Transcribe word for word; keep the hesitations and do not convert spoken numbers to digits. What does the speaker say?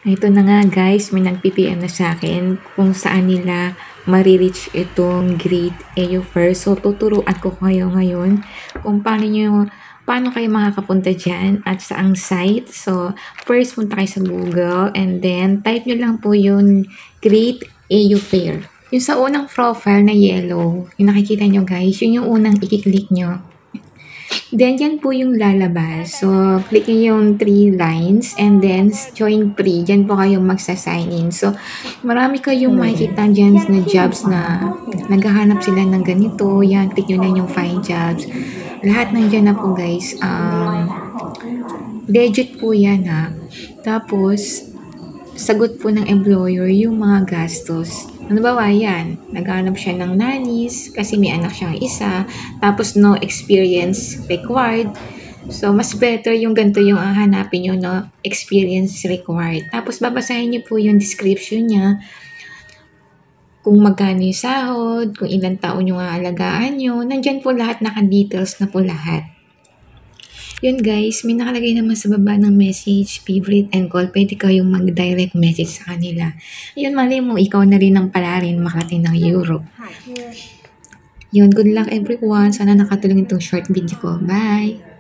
Ito na nga guys, may nag-P P M na sa akin kung saan nila marireach itong Great A U First. So, tuturuan ko kayo ngayon kung paano nyo, paano kayo makakapunta dyan at saang site. So, first punta kayo sa Google and then type nyo lang po yung Great A U Fair. Yung sa unang profile na yellow, yung nakikita nyo guys, yun yung unang i-click nyo. Then, yan po yung lalabas. So, click nyo yung three lines and then join free. Diyan po kayong magsa-sign in. So, marami kayong makikita dyan na jobs na naghahanap sila ng ganito. Yan, click nyo na yung find jobs. Lahat nandyan na po guys. Um, legit po yan ha. Tapos, sagot po ng employer yung mga gastos. Ano ba ba yan? Naghanap siya ng nannies kasi may anak siyang isa. Tapos no experience required. So, mas better yung ganito yung hahanapin nyo, no? Experience required. Tapos, babasahin nyo po yung description niya. Kung magkano yung sahod, kung ilang taon yung aalagaan nyo. Nandyan po lahat, naka-details na po lahat. Yun guys, may nakalagay naman sa baba ng message, favorite and call. Pwede kayong mag-direct message sa kanila. Yun, mali mo, ikaw na rin ang pala rin makarating ng Europe. Yun, good luck everyone. Sana nakatulong itong short video ko. Bye!